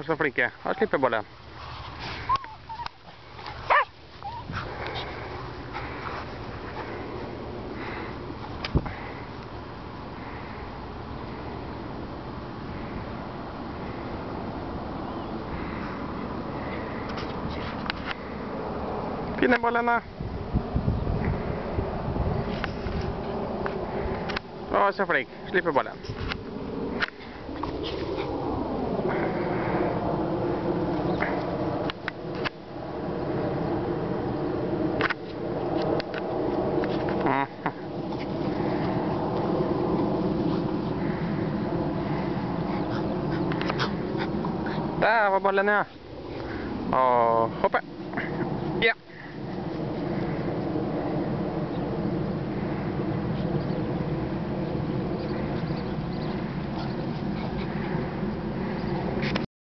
var så flinke. Da slipper ballen. Fine ballen da. Å, så flink. Slipper ballen. Der var ballen, ja. Og hoppe.